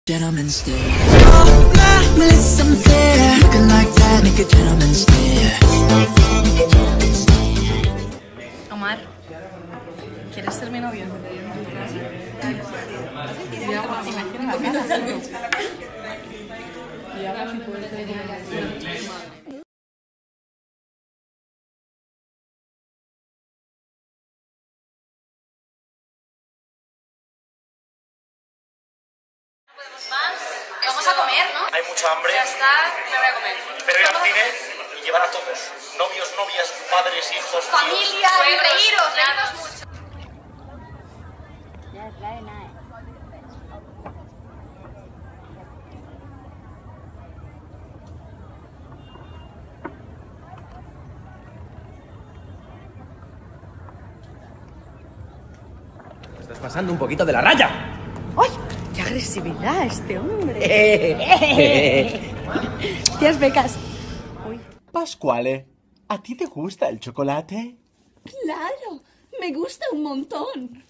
Gentleman stare. Oh, Melissa, I'm there. Looking like that, make a gentleman stare. Omar, ¿quieres ser mi novio? Vamos a comer, ¿no? Hay mucha hambre. Ya está, me voy a comer. Pero ir al cine y llevar a todos. Novios, novias, padres, hijos, Familia, reíros mucho. Estás pasando un poquito de la raya. ¡Ay! ¡Qué agresividad este hombre! Tías becas. Pascuale, ¿a ti te gusta el chocolate? Claro, me gusta un montón.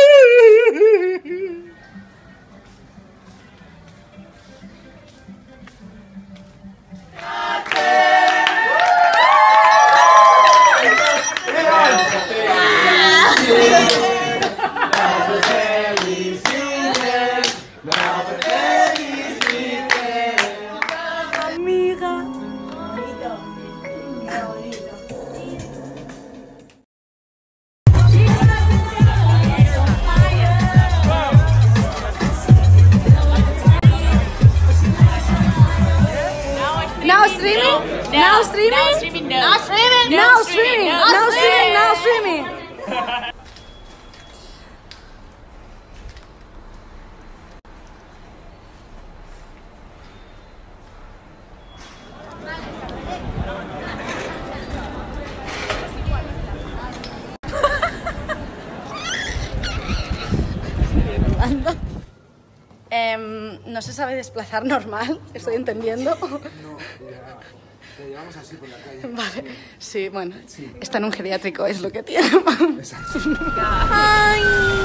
Amiga. Now streaming? Now streaming? Now streaming, no. Now streaming? Now streaming! Now streaming! Now streaming! No se sabe desplazar normal, estoy entendiendo. No, te llevamos así por la calle. Vale, sí, bueno, está en un geriátrico, es lo que tiene. Exacto. ¡Ay!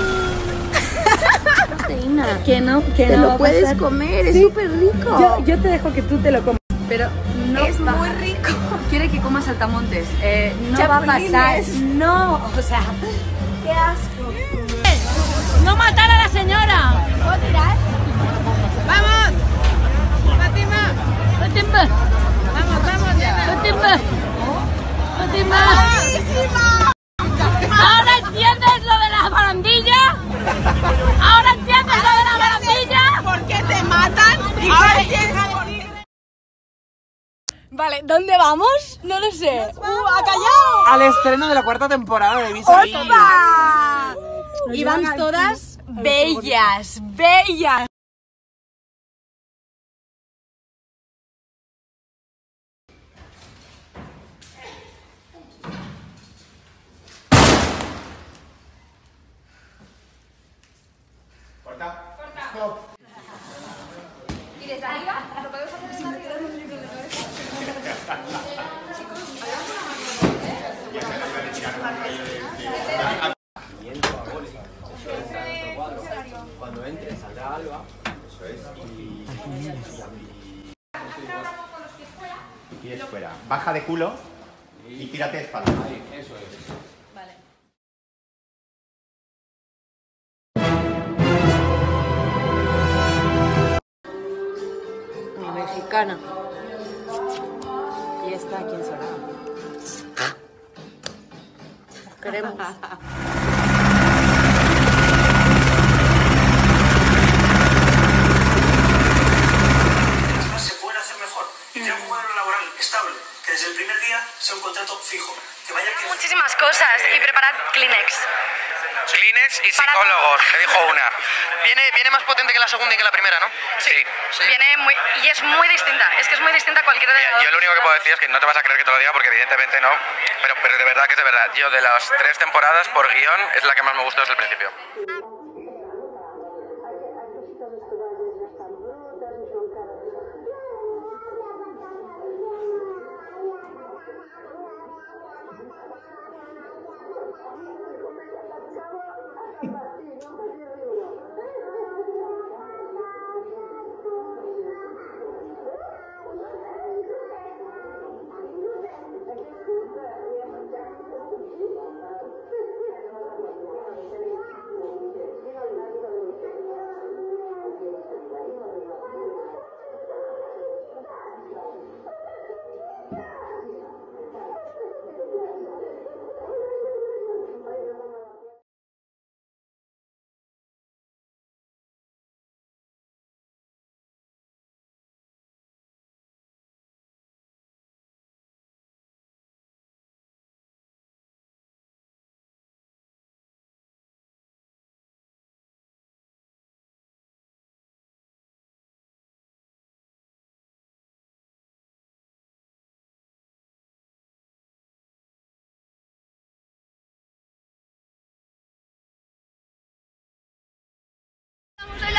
Que no Te va lo a puedes pasar. comer, es Sí. súper rico. Yo te dejo que tú te lo comas. Pero no Es va- muy rico. Quiere que comas saltamontes. No Chapulines. va a pasar. No, o sea, qué asco. ¡No matar a la señora! ¿Puedo tirar? ¡Vamos! ¡Fátima! ¡Fátima! ¡Vamos ya! ¡Fátima! ¡Fátima! ¿Ahora entiendes lo de la barandilla? ¿Ahora entiendes lo de la barandilla? ¿Por qué te matan? ¿Ahora entiendes por qué? Vale, ¿dónde vamos? No lo sé. ¡Ha callado! Al estreno de la cuarta temporada de Vis a Vis. ¡Opa! Y van todas bellas, bellas. ¿Y desde arriba? ¿Lo podemos hacer desde arriba? Cuando entres saldrá Alba. Eso es. Y pies fuera. Baja de culo y tírate de espalda. Eso es. Vale. Mi mexicana. Y esta, ¿quién será? Os queremos. Se pueden hacer mejor. Y tener un cuadro laboral estable, que desde el primer día sea un contrato fijo. Que vaya que... Muchísimas cosas y preparad Kleenex. Kleenex y psicólogos, que dijo una. Viene más potente que la segunda y que la primera, ¿no? Sí. Viene muy... Y es muy distinta. Es que es muy distinta a cualquiera de las dos. Yo lo único que puedo decir es que no te vas a creer que te lo diga porque evidentemente no. Pero de verdad que es de verdad. Yo de las 3 temporadas por guión es la que más me gustó desde el principio.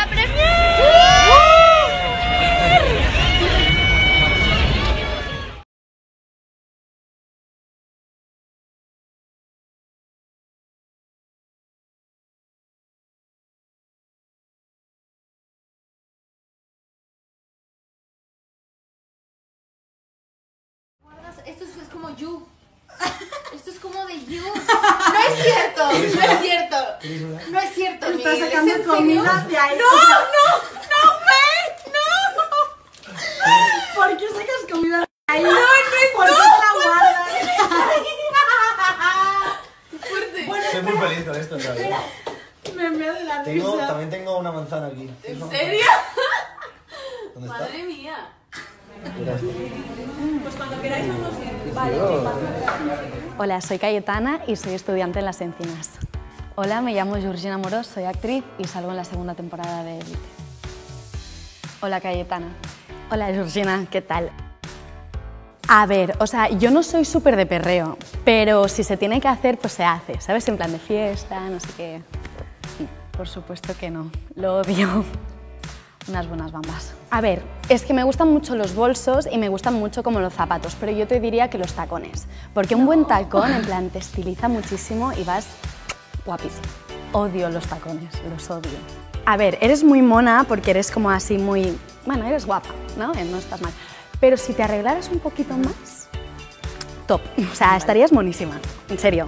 la Premier! Esto es como You. Esto es como de You. No es cierto, no es cierto. No es cierto, Está Miguel. sacando ¿Es en comida serio? de ahí. ¿Por qué sacas comida de ahí? ¿Por qué la guardas? Soy muy feliz con esto, ¿sabes? Me meo de la risa. También tengo una manzana aquí. ¿En serio? ¿Dónde está? Madre mía. Hola, soy Cayetana y soy estudiante en Las Encinas. Hola, me llamo Georgina Morós, soy actriz y salgo en la segunda temporada de Elite. Hola, Cayetana. Hola, Georgina, ¿qué tal? A ver, o sea, yo no soy súper de perreo, pero si se tiene que hacer, pues se hace, ¿sabes? En plan de fiesta, no sé qué. Por supuesto que no, lo odio. Unas buenas bambas. A ver, es que me gustan mucho los bolsos y me gustan mucho como los zapatos, pero yo te diría que los tacones, porque un buen tacón, en plan, te estiliza muchísimo y vas guapísimo. Odio los tacones, los odio. A ver, eres muy mona porque eres como así muy... Bueno, eres guapa, ¿no? No estás mal. Pero si te arreglaras un poquito más, top. O sea, estarías monísima, en serio.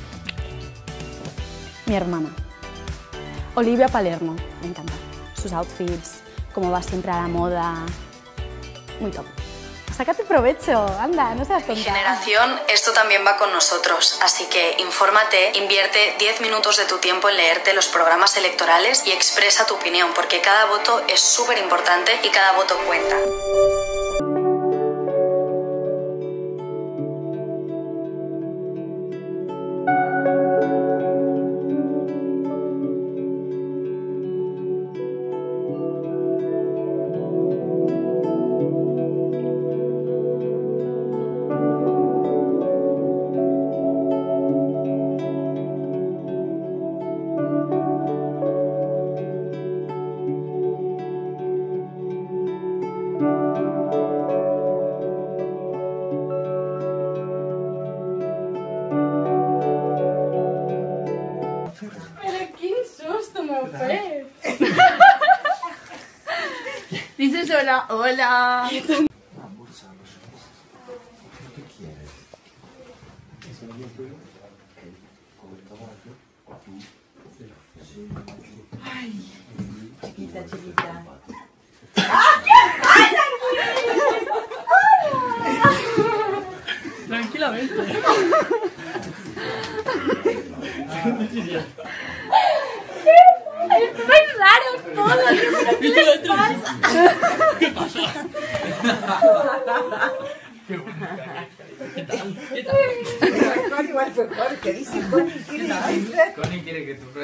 Mi hermana. Olivia Palermo, me encanta. Sus outfits, cómo va siempre a la moda. Muy top. Sácate provecho, anda, no seas tonta. Generación, esto también va con nosotros, así que infórmate, invierte 10 minutos de tu tiempo en leerte los programas electorales y expresa tu opinión, porque cada voto es súper importante y cada voto cuenta. Pero qué susto me fue. Dices hola, hola. Ay, chiquita, chiquita. Tranquilamente. Es raro todo, ¿pero qué les pasa? ¿Qué pasa? ¿Qué tal? ¿Qué tal? Connie, igual fue Connie, ¿qué dice Connie? ¿Quiere decirle? Connie quiere que tú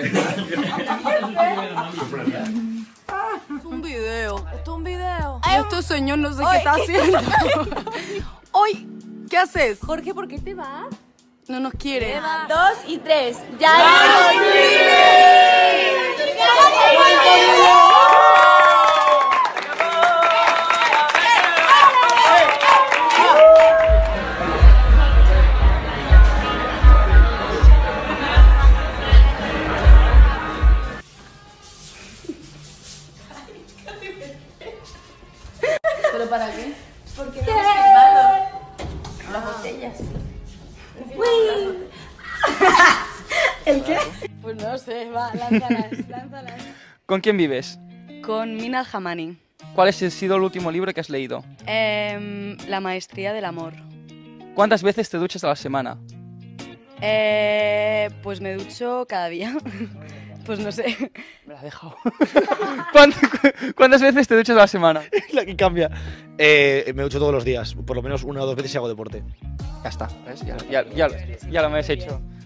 Es un video. Esto es un video. Y este señor no sé qué está haciendo. Hoy, ¿qué haces? Jorge, ¿por qué te vas? No nos quiere. 2 y 3. ¡Ya eres ¿Pero para qué? Porque no hemos firmado las botellas. ¿El qué? Pues no sé, va, lánzalas, lánzalas. ¿Con quién vives? Con Mina Al-Hamani. ¿Cuál ha sido el último libro que has leído? La maestría del amor. ¿Cuántas veces te duchas a la semana? Pues me ducho cada día. Pues no sé. Me la he dejado. ¿Cuántas veces te duchas a la semana? La que cambia. Me ducho todos los días, por lo menos 1 o 2 veces si hago deporte. Ya está, ¿ves? Ya lo me has hecho.